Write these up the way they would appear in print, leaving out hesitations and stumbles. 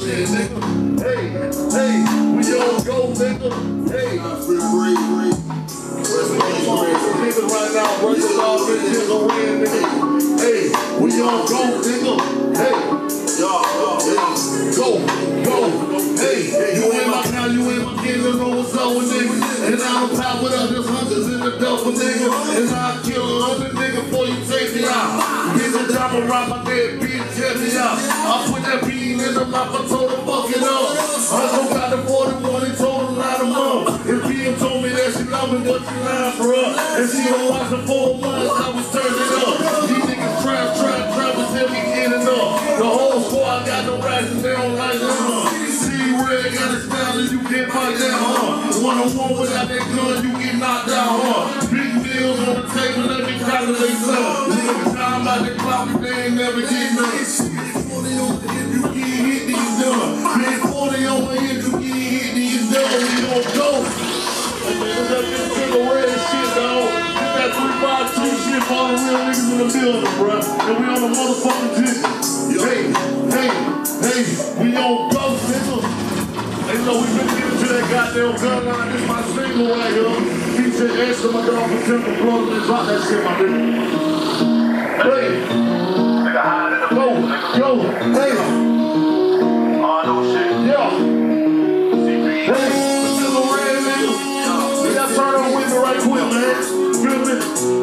shit, nigga. Hey, we all go, nigga. Hey, niggas right now, working all bitches on win, nigga. Hey, we all go, nigga. Hey. Go. Hey, you ain't my cow, you ain't my kid, you know what's up with niggas. And I don't pop with others, hunters in the double, nigga. And I kill 100 niggas before you take me out. Get the drop around my dead bitch, check me out. I put that bean in the mouth, I told her fuck it up. I go got the 41 and told her line them up. If PM told me that she love me, but she lying for her. And she don't watch the 4 months, I was turning up. These niggas trap, but tell me getting up. The whole squad got no rights and they don't like them. See red got a style and you get fight down, One-on-one without that gun, you get knocked down, Big deals on the table, let me calculate some. Niggas time about the clock and they ain't never get none. 40 on the hip, you get hit, these done. Big 40 on the hip, you get hit, these done. We gon' go. Let's just get the red shit, dog. Get that 352 shit for all the real niggas in the building, bruh. And we on the motherfucking jiggle. Hey, we on go, nigga. They know we been getting to that goddamn gun line. This my single right here. Feature Esther, my dog from Temple, Florida. Let's drop that shit, my nigga. Hey. Nigga hide in the boat. Yo, hey. Oh, no shit. Yeah. Hey, this is a red nigga. We got turned on with me right quick, man. Feel me?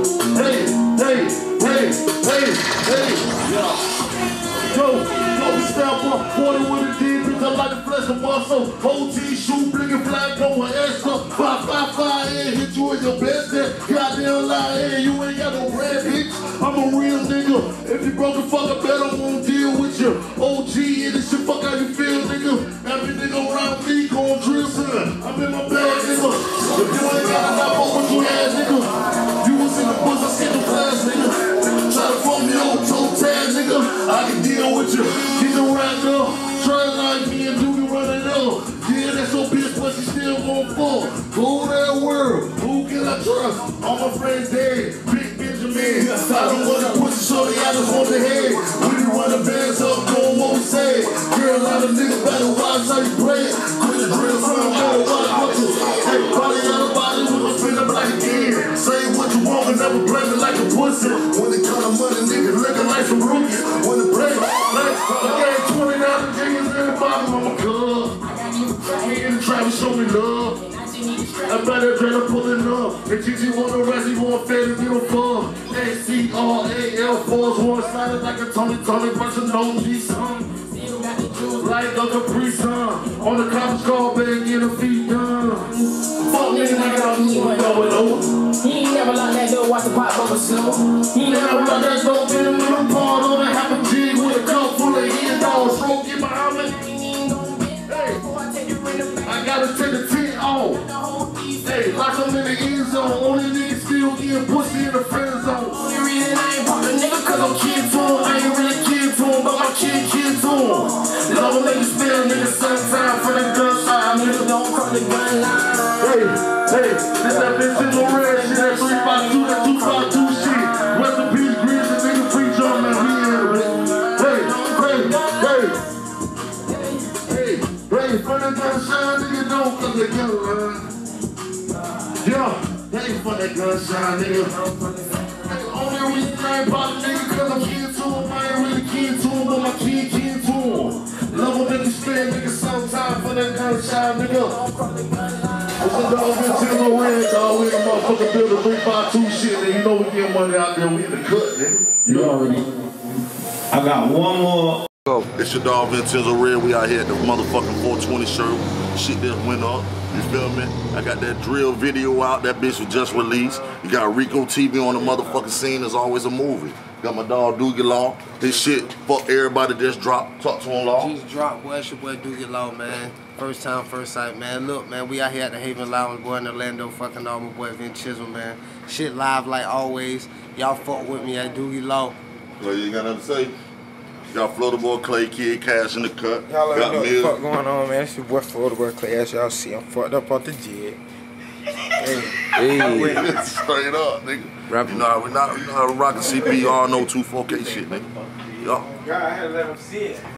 Hey. Yeah. Yo, we step up 40 with a D, bitch, I like the flesh of muscle. OT, shoe, blinking flag, going extra. 555 in, hit you in your best day. Goddamn lie, hey, you ain't got no red, bitch. I'm a real nigga. If you broke the fuck, I bet I won't deal with you. OG in this shit, fuck how you feel, nigga. Every nigga around me gon' drill, son. I'm in my bag, nigga. If you ain't got enough, fuck with you ass, nigga. You was in the bus, I skipped the class, nigga. Try to fuck me on toe tag, nigga. I can deal with you. Get the right up. Try like me and Doogie running up. Yeah, that's your bitch, but she still gon' fall. Go that world. Who can I trust? All my friends dead. Big Benjamin. I don't wanna push the shorty, I just want the head. We be running bands up, doing what we say. Girl, a lot of niggas better watch how you play it. Quit the drill, son, better watch what you say. Hey, body out of body, we gon' spin up like a kid. Say what you want and never play me like a pussy. When it come to money, niggas looking like some rookies. When it play like I gave 20,000 G's in the bottom of my club. Me and Travis show me love. I better try to pull it up. If Gigi want to rest, he want fed and get a fuck. ACRAL force one sliding like a Tony brushing no G-son. Like a Capri Sun. On the conference call, better get her feet done. Fuck niggas, I got me going over. He ain't never like that door, watch the pot bubble slow. He never like that door, been in the little part on a half a G with a cup full of hand dogs. Stroke in my arm. Hey, I gotta take the tent off. Hey, like I'm in the end zone. Only nigga still getting pussy in the friend zone. Only reason I ain't poppin' nigga cause I'm kid to him. I ain't really kid to him, but my kid to him. Love will make you spend nigga sometime for the gunshot. Niggas don't come the gun line. Hey, this that bitch in the red shit, that 352, that 252 shit. Rest in peace, Grease, the nigga preach on man, we in it. Hey, for the gunshot, nigga, don't come the gun line. Yeah, hey, for that gunshot, nigga. Hey, only reason I ain't pop nigga, cause I'm kid to him. I ain't really kid to him, but my kid to him. Love will make you spend, nigga, sometime for that gunshot, nigga. It's a dog Vincenzo Red, dog. We in the motherfucking building 352 shit, nigga. You know we get money out there, we in the cut, nigga. You already. I got one more. It's your dog Vincenzo Red. We out here at the motherfucking 420 show. Shit that went up. You feel me? I got that drill video out. That bitch was just released. You got Rico TV on the motherfucking scene. There's always a movie. Got my dog Doogie Law. This shit, fuck everybody just dropped. Talk to him, Law. Just dropped. Well, it's your boy Doogie Law, man. First time, first sight, man. Look, man, we out here at the Haven Lounge, boy, in Orlando, fucking all my boy Vin Chisel, man. Shit live like always. Y'all fuck with me at Doogie Law. Well, you ain't got nothing to say? Got Florida Boy Clay Kid, Cash in the cut. Y'all know what the fuck going on, man. It's your boy Florida Boy Clay. As y'all see, I'm fucked up off the jet. Hey. Straight up, nigga. You know how we rockin' CP, all know 2-4K shit, nigga. Yo. God, I had to let him see it.